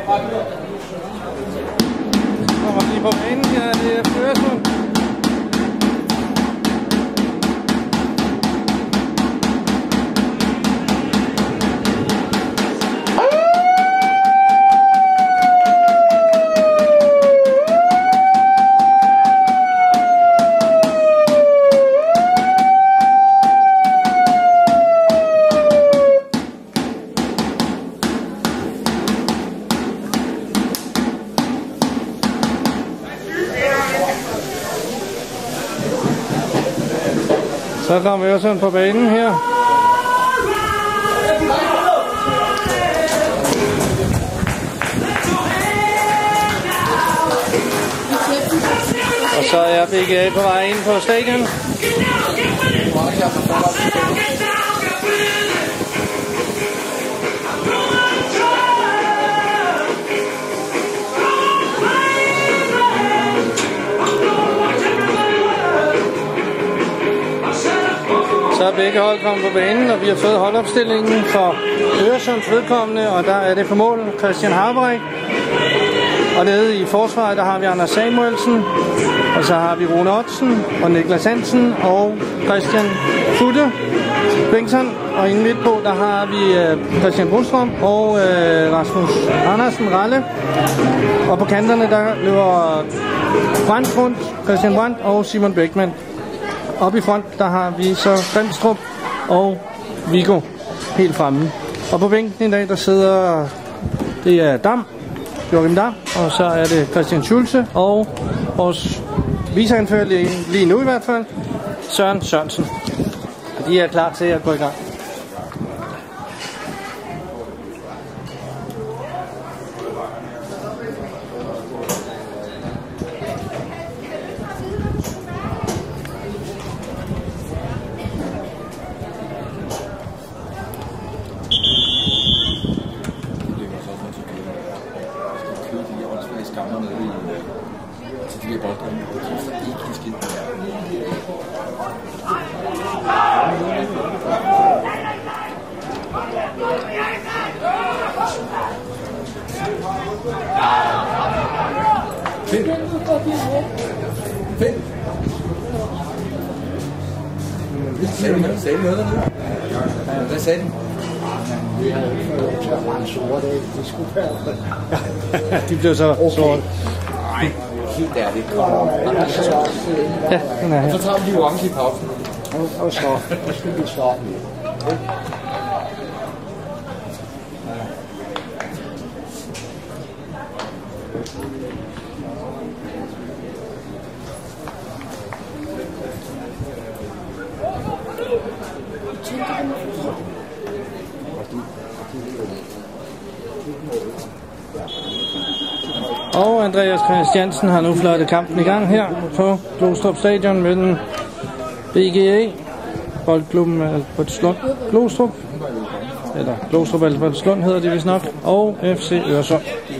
Kommer lige på banen her, det er Øresund. Så kommer Øresund på banen her. Og så er BGA på vej ind på stadion. Så er begge hold kommet på banen, og vi har fået holdopstillingen for Øresunds vedkommende, og der er det på mål Christian Harberik. Og nede i forsvaret, der har vi Anders Samuelsen, og så har vi Rune Ottsen og Niklas Hansen og Christian Futte Bengtsson. Og inde midt på, der har vi Christian Brostrøm og Rasmus Andersen Ralle. Og på kanterne, der løber Brandt rundt, Christian Brandt og Simon Bækman. Oppe i front, der har vi så Grimstrup og Viggo helt fremme. Og på bænken i dag, der sidder, det er Joachim Dam, og så er det Christian Schulze og vores viceanfører lige nu i hvert fald, Søren Sørensen. Og de er klar til at gå i gang. Sagde noget nu? Hvad sagde de? Vi havde ikke fået til at rende sorte af. De skulle være. De blev så sorte. Nej, helt ærligt. Ja, den er her. Så tager vi de orange i pausen. Og så skal vi starte. Og Andreas Christiansen har nu fløjtet kampen i gang her på Glostrup Stadion mellem BGA, boldklubben Albertslund Glostrup, eller Glostrup Albertslund hedder det vist nok, og FC Øresund.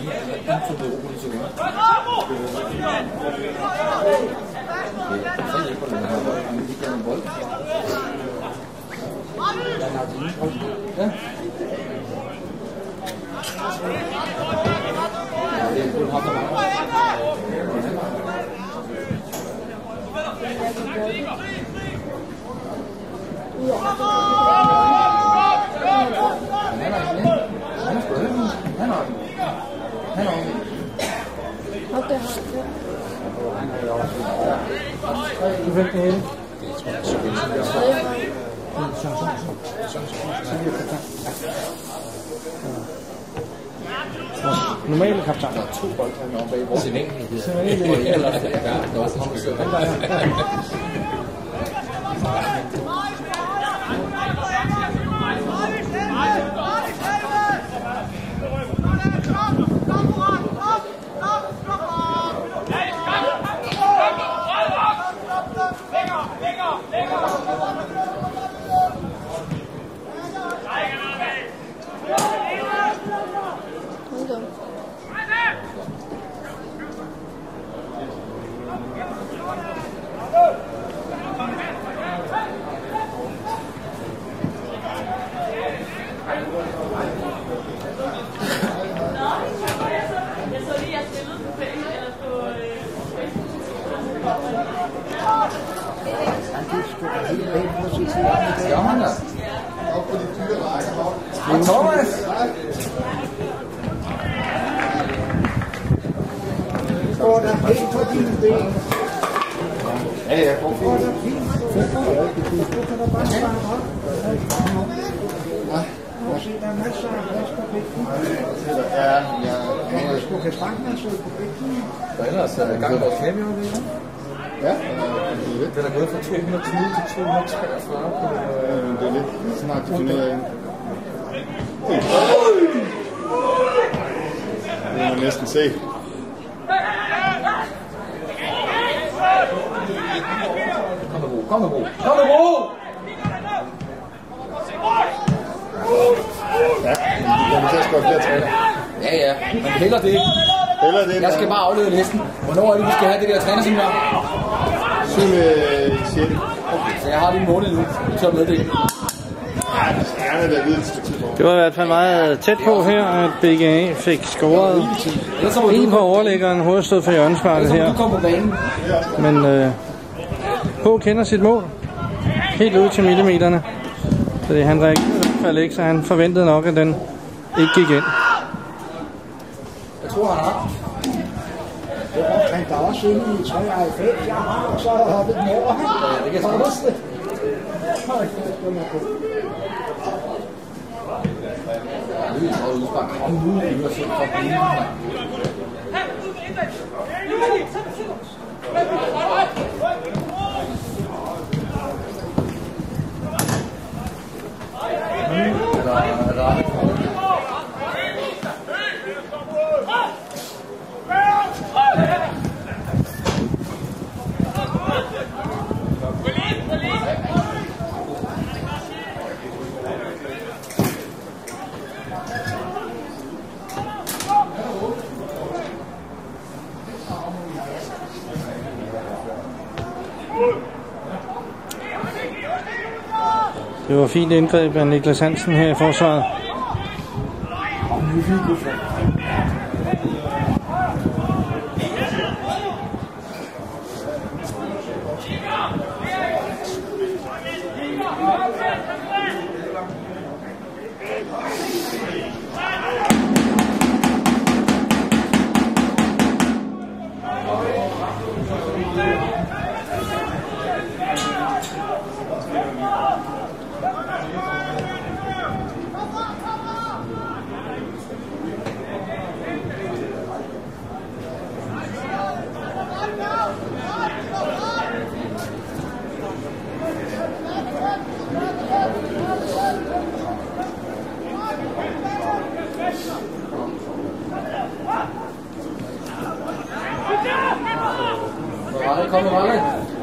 Normale kaptajn. Der er 2 boldkammer oppe bag vores enkelt. Helt på dine ben. Ja, ja, går fint. Du kan da bare spare op. Og se, der er masser af plads på bækken. Ja, du kan sagtens sidde på bækken. Der er ellers gang vores kamera, det er. Ja, Den er gået fra 220 til 243 på det er lidt snart til finde ud af. Det kan man næsten se. Kom med Bo, kom med Bo, kom med Bo! Ja, det er til at skåre flere træner. Ja, ja, men hellere det. Hellere det. Jeg skal bare aflede listen. Hvornår er det, vi skal have det der trænerseminar? 7. 6. Okay, så jeg har det en måned nu til at meddele. Det var i hvert fald meget tæt på her, at BGA fik scoret en på overlæggeren, hovedstød for hjørnesparket her. Men H kender sit mål helt ud til millimeterne, så det han reagerede i hvert fald ikke, så han forventede nok, at den ikke gik ind. Jeg tror, han har. Det var omkring der også inde i 93, jeg har, og så har jeg hoppet den over. Ja, det kan jeg også. Kom nu, vi har set fra bilen. Det var fint indgreb af Niklas Hansen her i forsvaret. Kom med Ralle.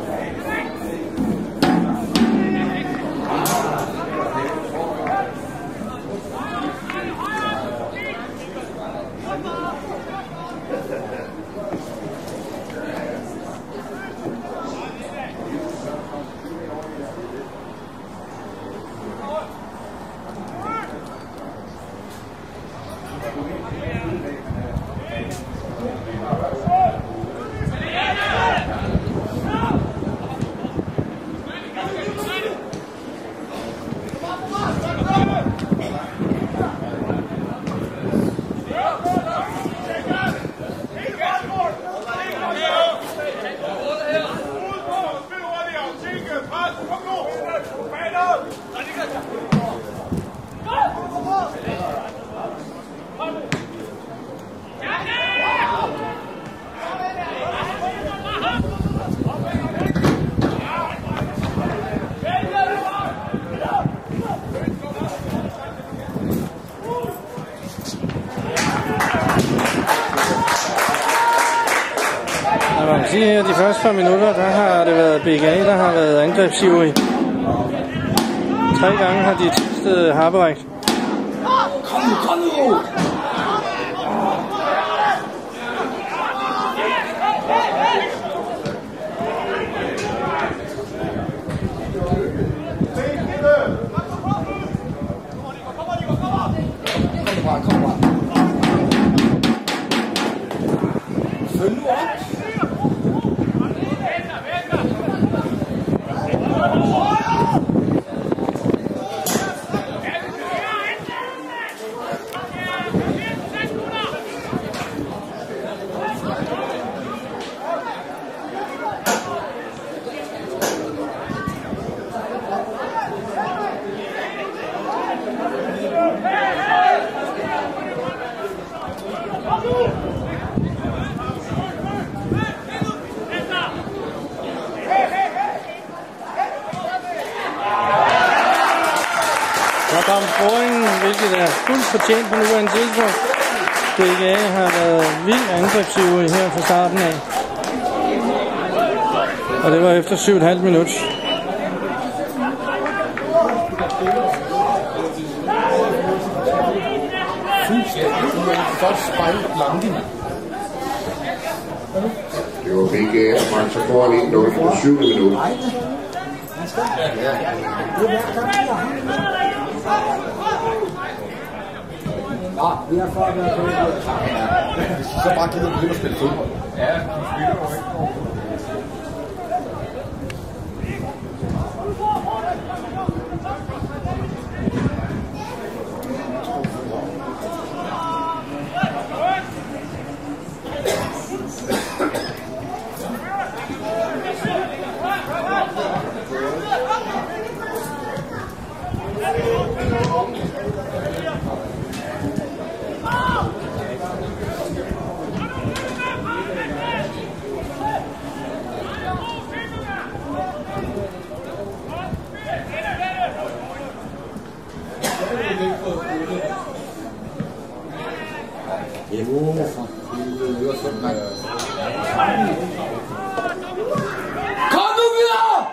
Man kan sige her, de første par minutter, der har det været BGA, der har været angrebsivrig. 3 gange har de tistet Harberich. Kom nu! Kom bare. Følg nu op. Der kom scoringen, hvilket er fuldt fortjent på nuværende tidspunkt. BGA har været vildt angrebsivrig her fra starten af. Og det var efter 7,5 minutter. Det var BGA, man så får 1-0 på 7 minutter. Nå, vi har fået været på det. Så bare gider vi at spille fodbold. Ja, vi spiller jo ikke. Kom nu videre!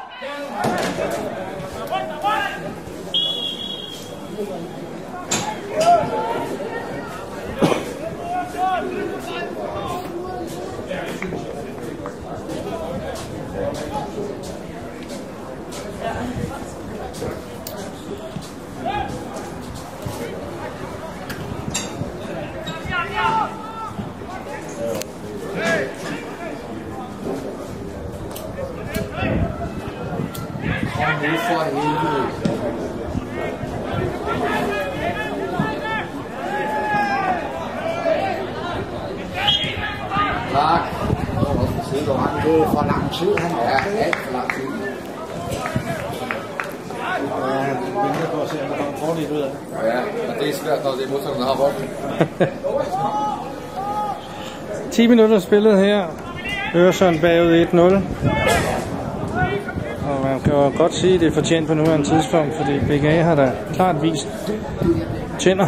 For helvede. Tak. Det er for lang tid, han er. Ja, alt for lang tid. Ja, vi venter på at se, om der kommer en fordel ud af det. Ja, og det er svært, når det er modstanderne, der har bolden. 10 minutter spillet her. Øresund bagud 1-0. Og man kan jo godt sige, at det er fortjent på nuværende tidspunkt, fordi BGA har da klart vist tænder.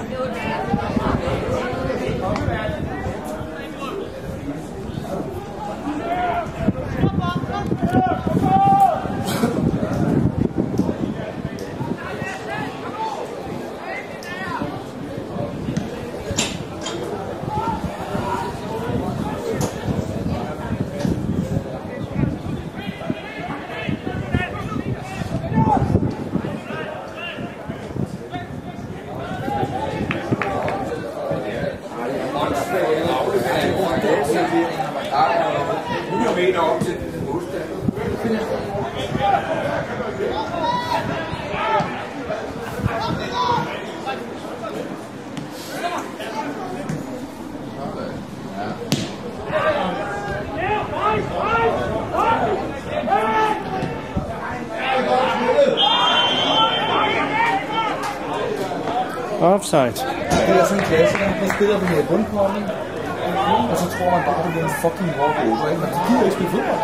Offside. Det er sådan en klassiker. Nu spiller vi med bundkårning, og så tror man bare, at det bliver en fucking walkover, ikke? Men de gider ikke spille fodbold.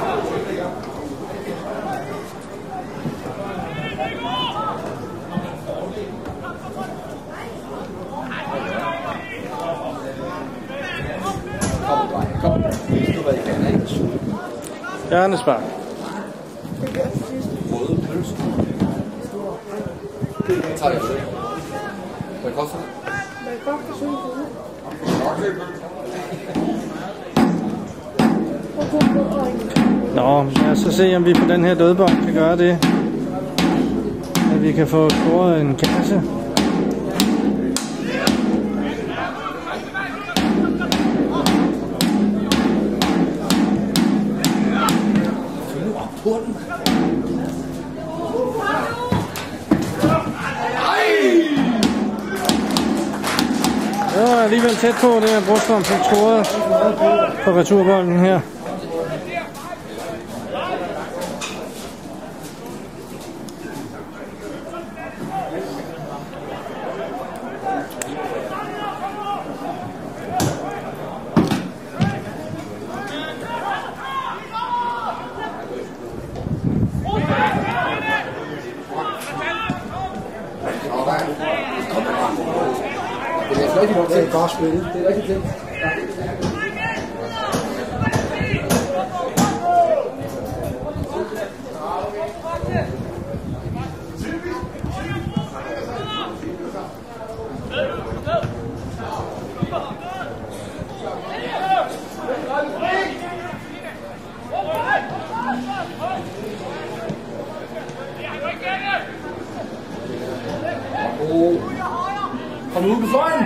Kom. Hvis du hvad I kan, ikke? Hjernespark. Røde pølse. Det tager jeg selv. Hvad koster det? Det koster 7 kroner. Nå, lad os så se, om vi på den her dødbold kan gøre det. At vi kan få scoret en kasse. Det var alligevel tæt på, det her Brostrøm fik scoret på returbolden her. spillet. Det er rigtig fedt. Kom ud på fløjen!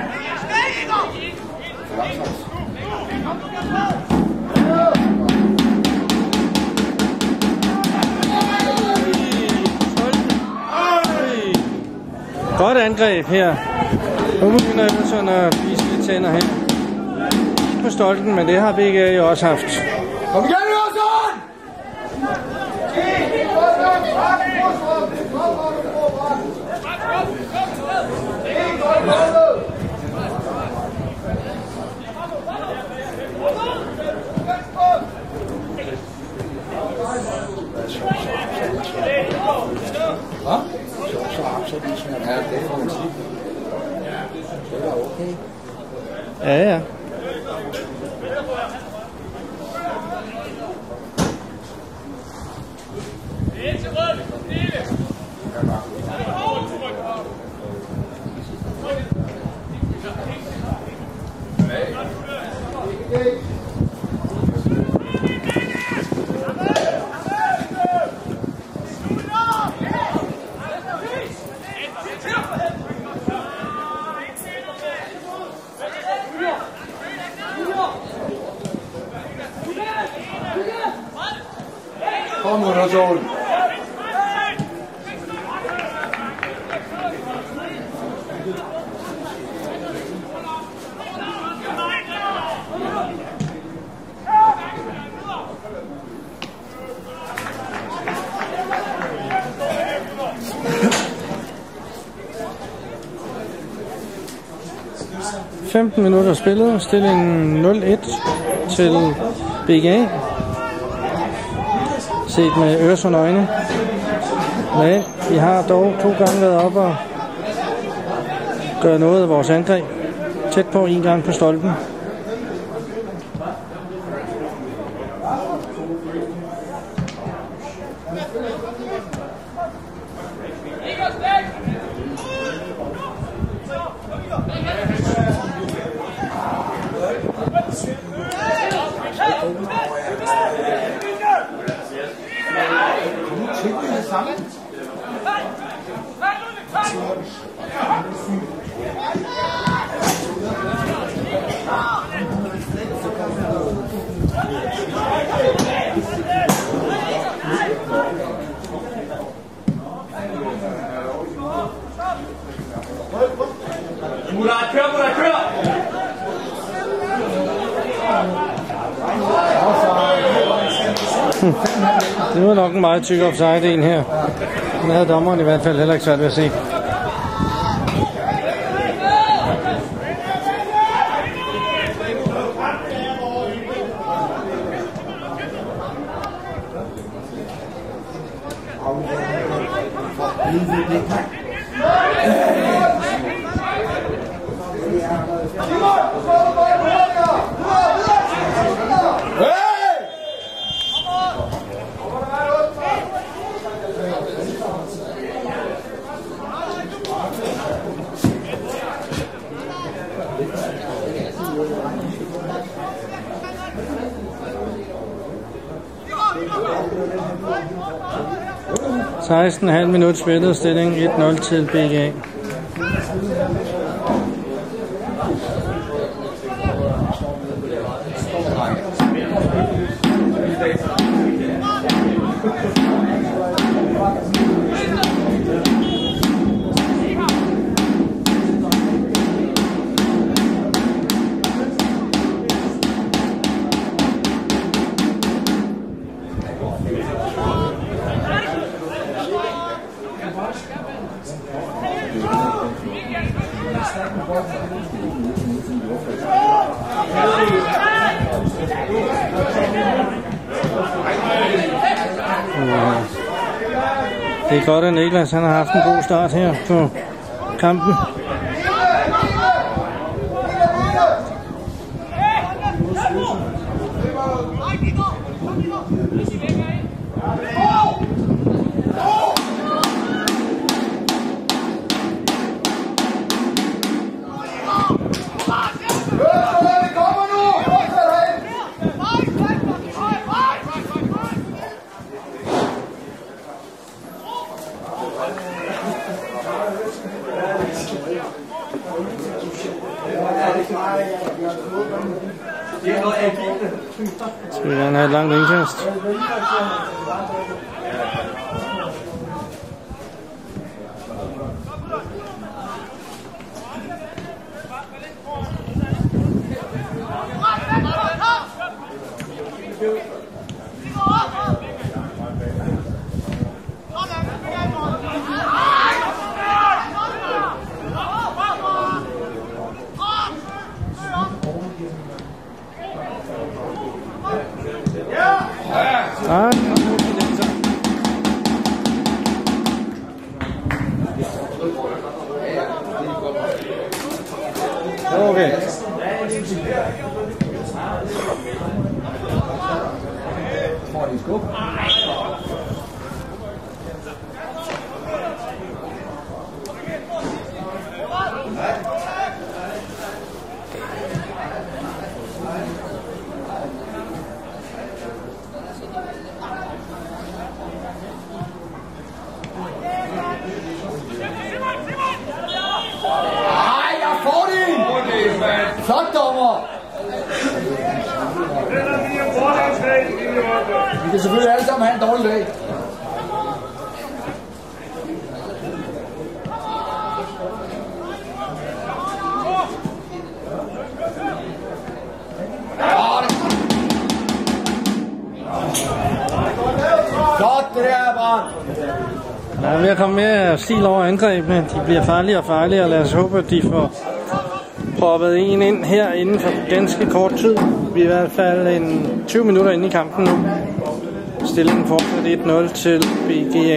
Godt angreb her. Nu begynder Øresund at vise lidt tænder her. På stolten, men det har BGA jo også haft. Kom igen, Øresund! Ja, det må man sige. Det er okay. Ja, ja. Kom nu, Øresund! Minutter spillet, stillingen 0-1 til BGA. Set med Øresund øjne. Men vi har dog 2 gange været op og gøre noget af vores angreb. Tæt på 1 gang på stolpen. Kør! Det var nok en meget tyk offside en her. Den havde dommeren i hvert fald heller ikke svært ved at se. (16,5 minutter spillet, stilling 1-0 til BGA. Det er godt, at Niklas han har haft en god start her på kampen. Så vi gerne have et langt indkast. Okay. Flot, dommer! Vi kan selvfølgelig alle sammen have en dårlig dag. Flot, det der, barn! Der er ved at komme mere stil over angrebene. De bliver farligere og farligere. Lad os håbe, at de får proppet en ind her inden for ganske kort tid. Vi er i hvert fald en 20 minutter inde i kampen nu. Stillingen fortsat 1-0 til BGA.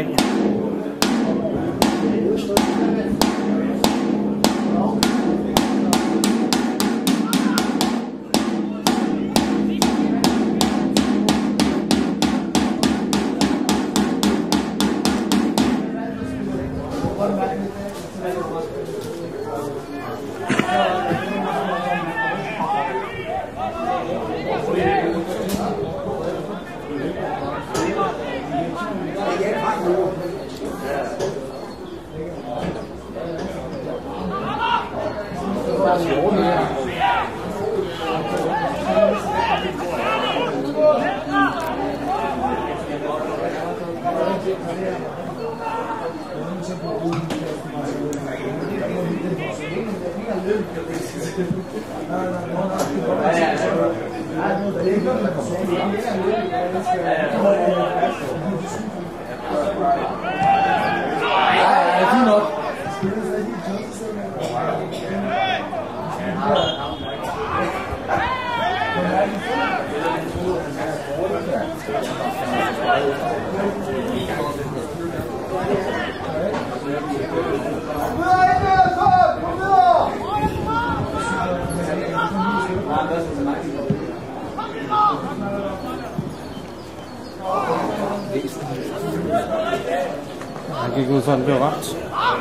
Han gik ud for, at han blev ramt.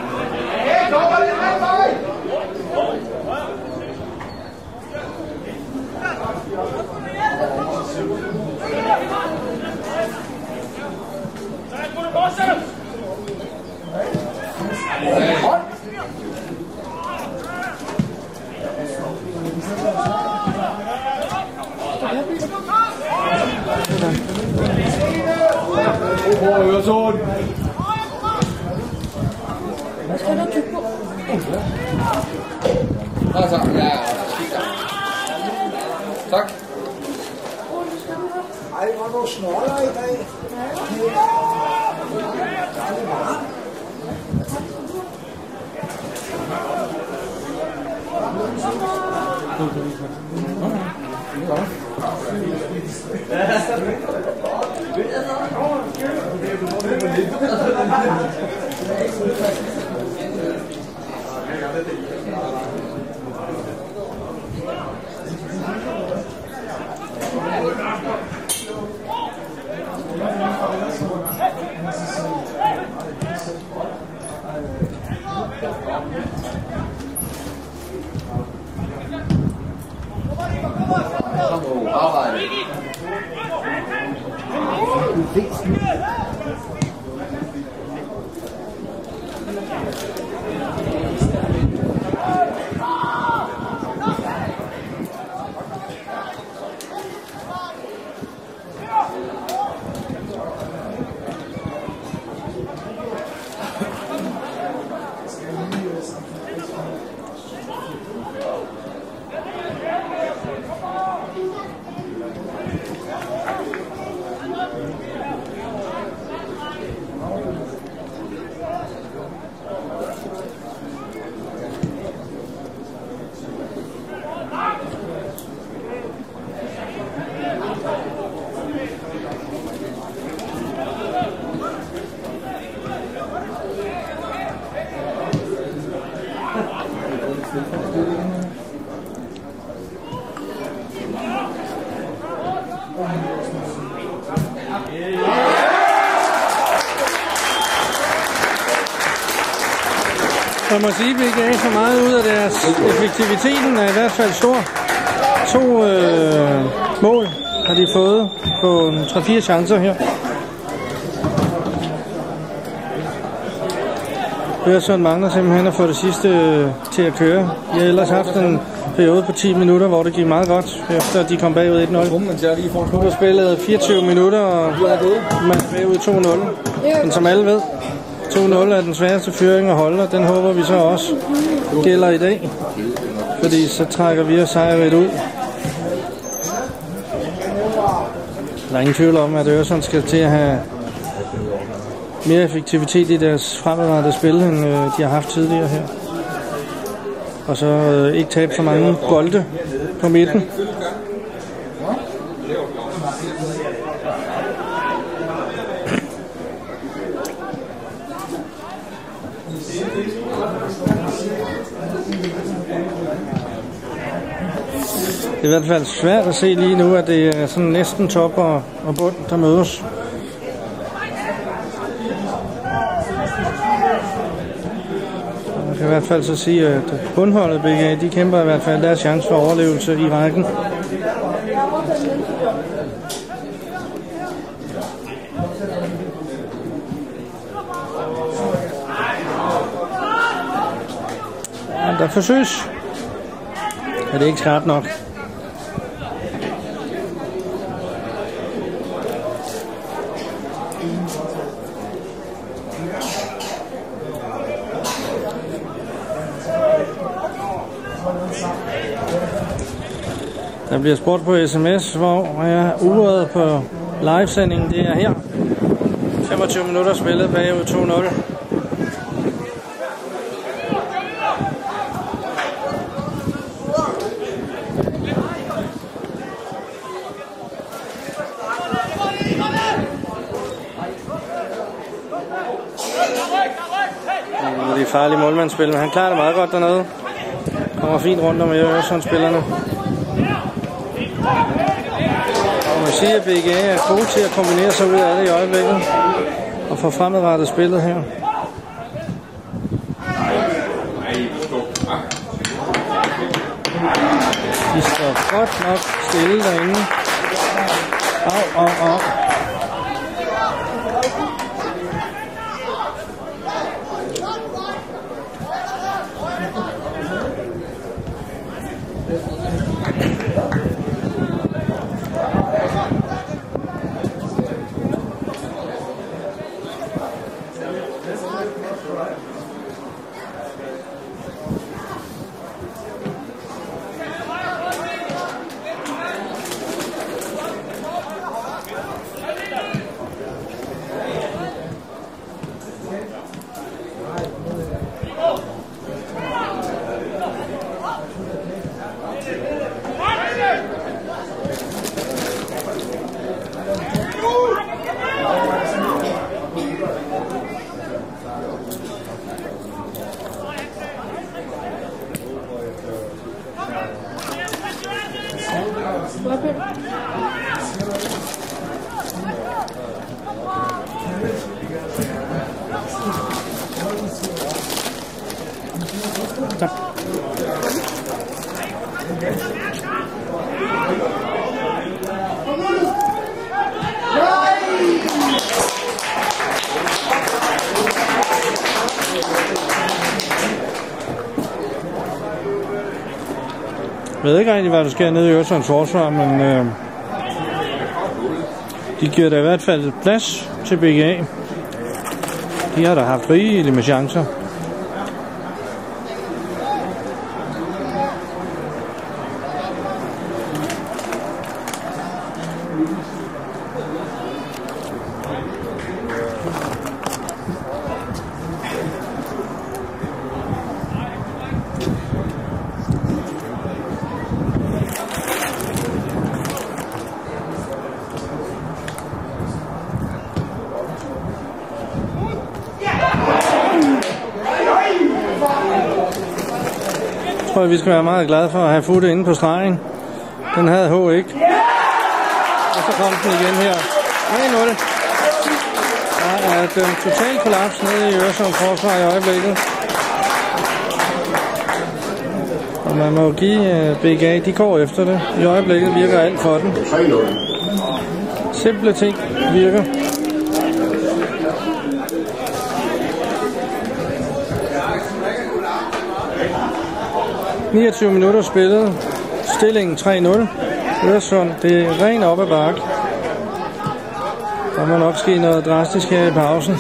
Øresund! Hvad skal du tykke på? Altså, ja, tak. Ej, hvor du snoller i dag. Jeg må sige, at BGA får meget ud af deres effektiviteten er i hvert fald stor. 2 mål har de fået på 3-4 chancer her. Øresund mangler simpelthen at få det sidste til at køre. De har ellers haft en periode på 10 minutter, hvor det gik meget godt, efter de kom bagud 1-0. Nu er spillet 24 minutter, og man er bagud 2-0. Men som alle ved, 2-0 er den sværeste føring at holde, og den håber vi så også gælder i dag. Fordi så trækker vi os sejrigt ud. Der er ingen tvivl om, at Øresund skal til at have mere effektivitet i deres fremadrettede spil, end de har haft tidligere her. Og så ikke tabe for mange bolde på midten. Det er i hvert fald svært at se lige nu, at det er sådan næsten top og bund, der mødes. Jeg kan i hvert fald så sige, at bundholdet BGA, de kæmper i hvert fald deres chance for overlevelse i rækken. Ja, der forsøges. Er det ikke skarpt nok? Der bliver spurgt på sms, hvor er uret på livesendingen. Det er her. 25 minutter spillet bagud 2-0. Det er farligt målmandsspil, men han klarer det meget godt dernede. Kommer fint rundt om Øresund-spillerne. Og man siger, at BGA er gode til at kombinere sig ud af det i øjeblikket og få fremadrettet spillet her. De står godt nok stille derinde. Au. Jeg ved ikke rigtig, hvad der sker nede i Øresunds forsvar, men de giver da i hvert fald plads til BGA. De har da haft rigeligt med chancer. Jeg tror, vi skal være meget glade for at have futtet inde på stregen. Den havde H ikke. Og så kom den igen her. 3-0. Der er dømt total kollaps nede i Øresund forsvar i øjeblikket. Og man må give BGA, de går efter det. I øjeblikket virker alt for den. 3-0. Simple ting virker. ...29 minutter spillet. Stillingen 3-0. Øresund, det er ren op ad bakke. Der må nok ske noget drastisk her i pausen.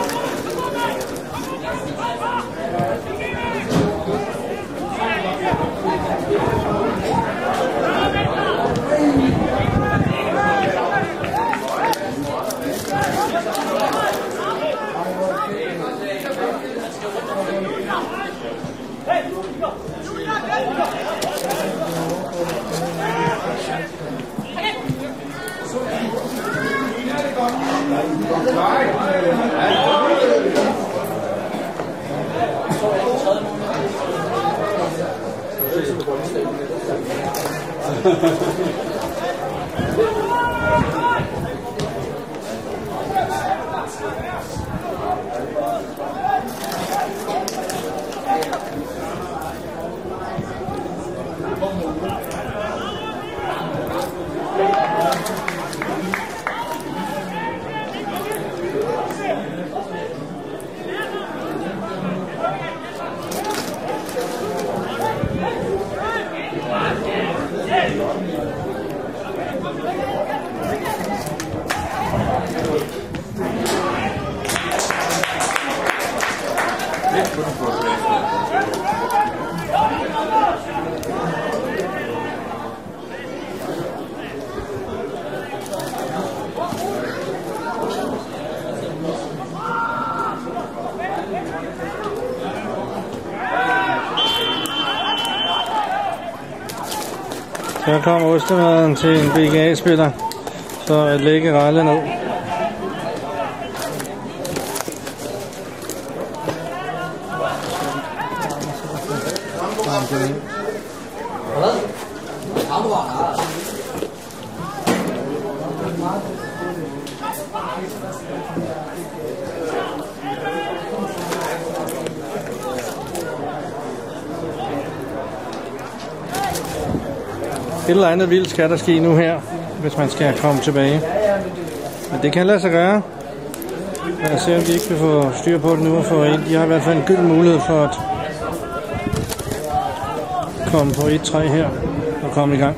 Så kommer ostemaden til en BGA-spiller, så at lægge ralle ned. Et eller andet vildt skal der ske nu her, hvis man skal komme tilbage. Men det kan lade sig gøre. Lad os se, om de ikke vil få styr på det nu og få ind. De har i hvert fald en gylden mulighed for at komme på 1-3 her og komme i gang.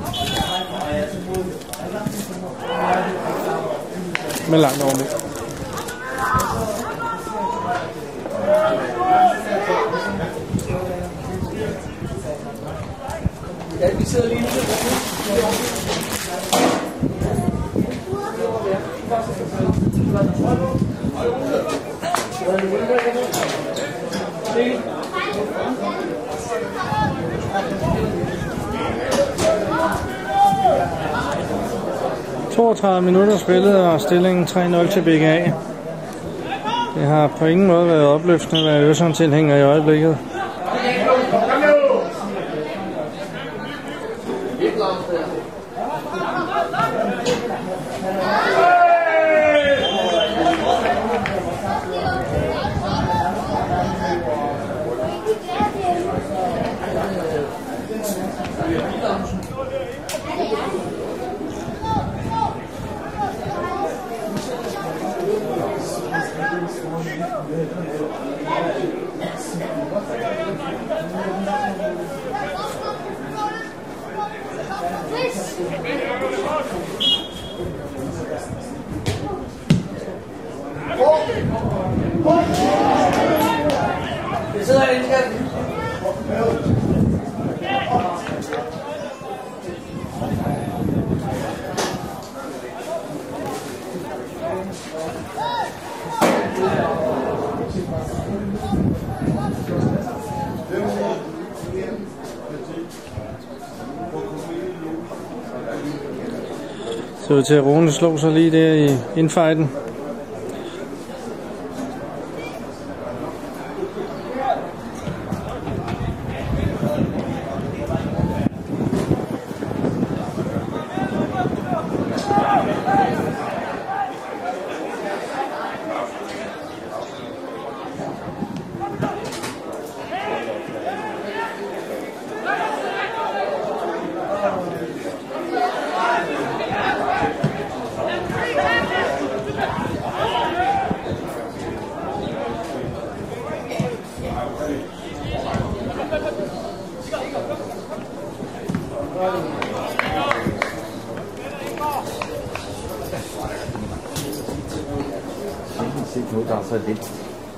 Med langt over med. Ja, vi sidder lige nu. – 32 minutter spillet og stillingen 3-0 til BGA. Det har på ingen måde været opløftende at være Øresund-tilhænger i øjeblikket. Det sidder herinde, skat. Så ud til at Rune slog sig lige der i infighten. Nu der er så lidt.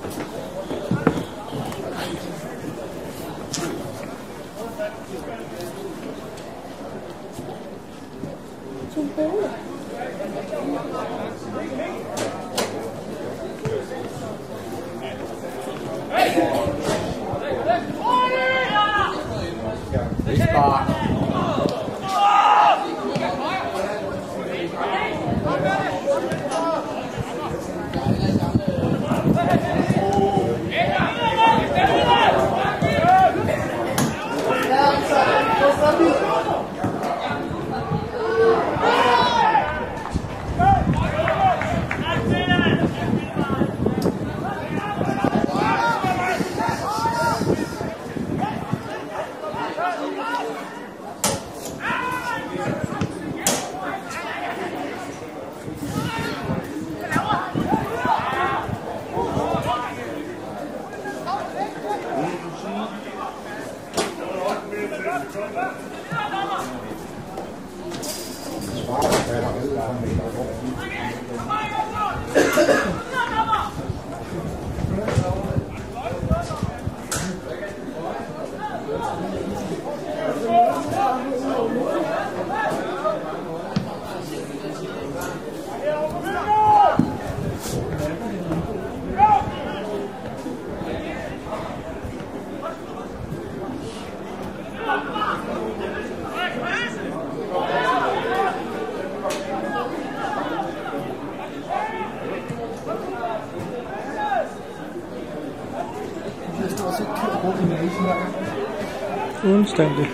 Uanstændigt.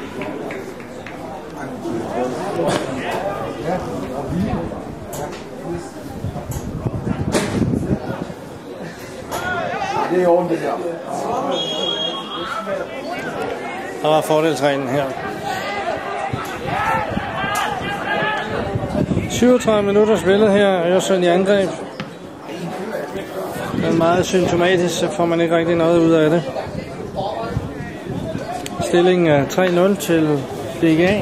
Det er ordentligt her. Der var fordelsreglen her. 37 minutter spillet her, Øresund i angreb. Det er meget symptomatisk, så får man ikke rigtig noget ud af det. Stillingen er 3-0 til BGA.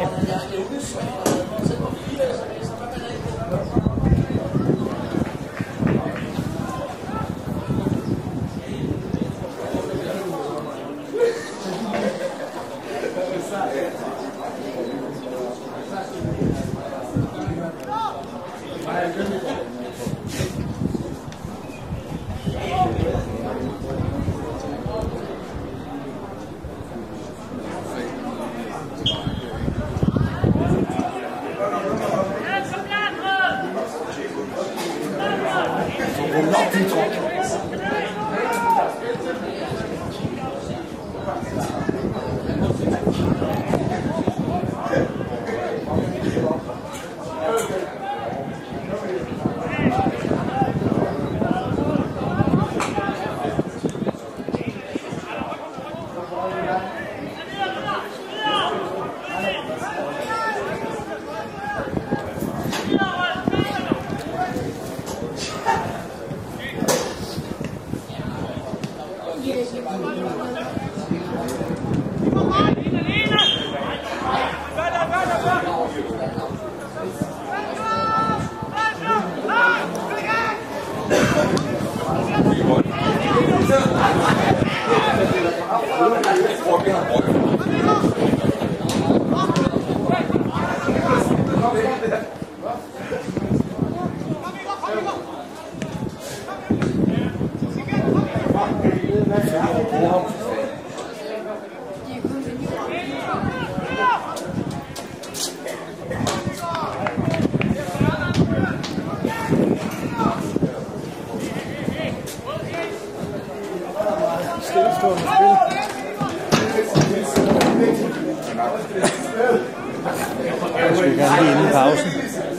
Jeg skal gerne lige inden pausen.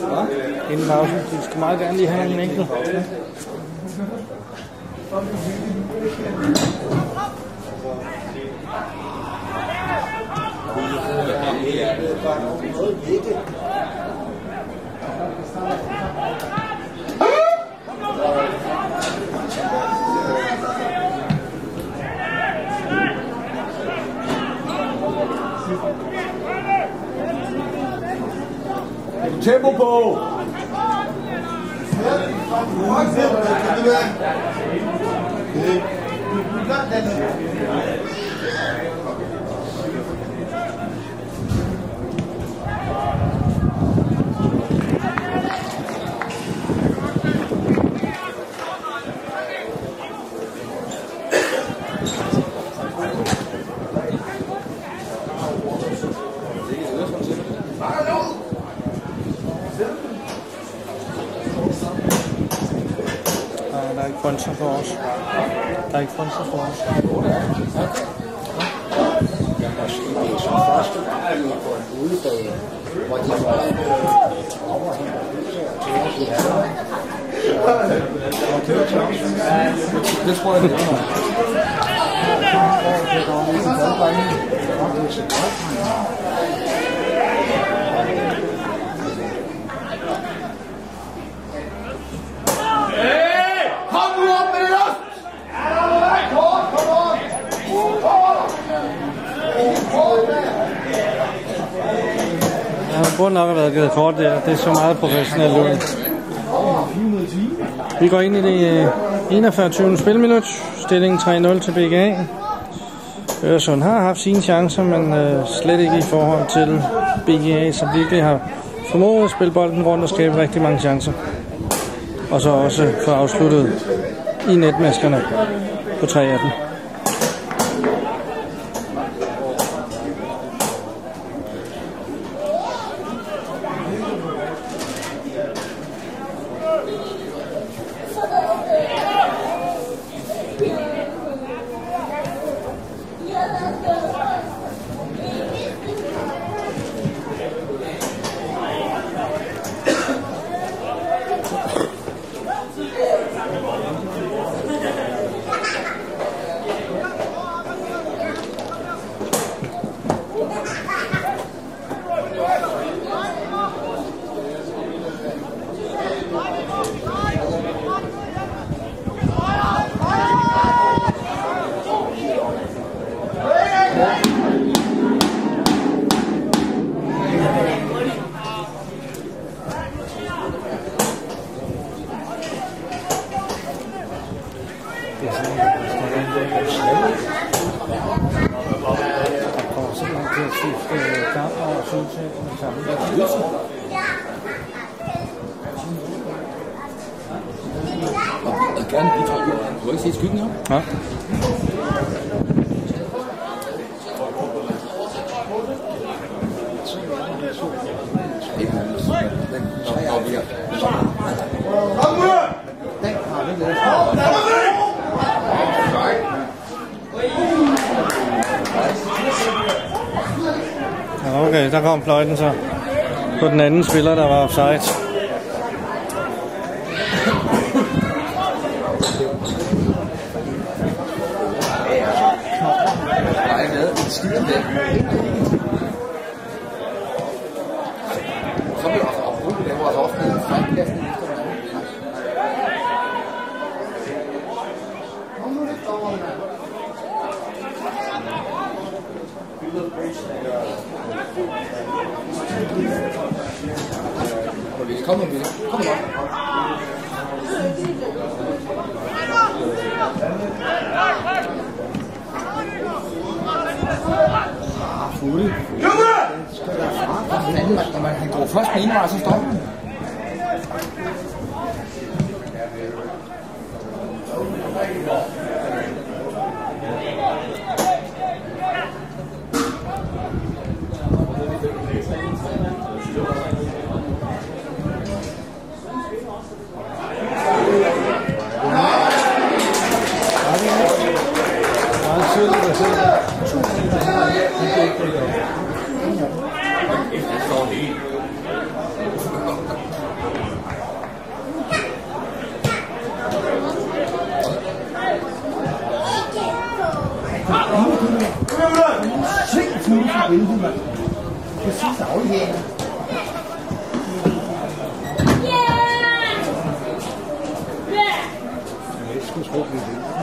Inden pausen. Vi skal meget gerne lige have en enkelt. Tempo på! Der er ikke fronser for os. Der er ikke fronser for os. Det tror jeg, det er. Ja, det burde nok have været givet kort der. Det er så meget professionelt ud. Vi går ind i det 41. spilminut. Stillingen 3-0 til BGA. Øresund har haft sine chancer, men slet ikke i forhold til BGA, som virkelig har formået at spille bolden rundt og skabe rigtig mange chancer. Og så også få afsluttet i netmaskerne på 3 af dem. Gerne bidrage. Du har ikke set skyggen her? Ja. Okay, der kom fløjten så på den anden spiller, der var offside. Så bliver også afbrudt, det var også ofte en fejlkastning. Kom med det. Kom med. Fugle. Han går først på en vej, så stopper han. Præcis afhænger. Jeg skulle tro, det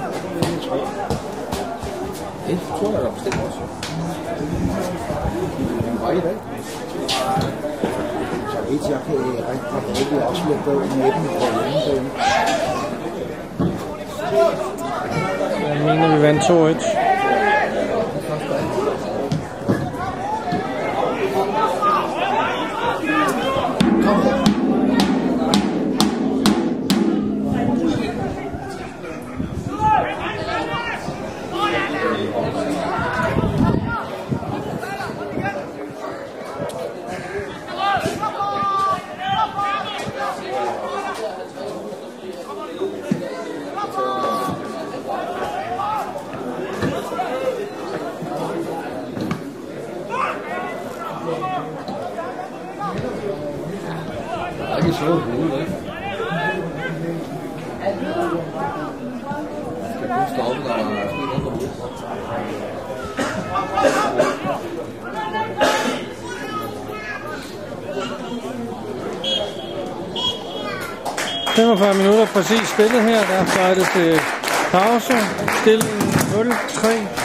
det tror jeg da bestemt også. Det var i dag. Så 1, jeg kan rigtig afslutte midten på hjemmebane. Jeg mener, vi vandt 2-1. Det er ikke sjovt hovedet, ikke? Skal kun stoppe, når der er sket noget på hovedet. 45 minutter præcis spillet her, der er det til pause. Stillingen 0-3.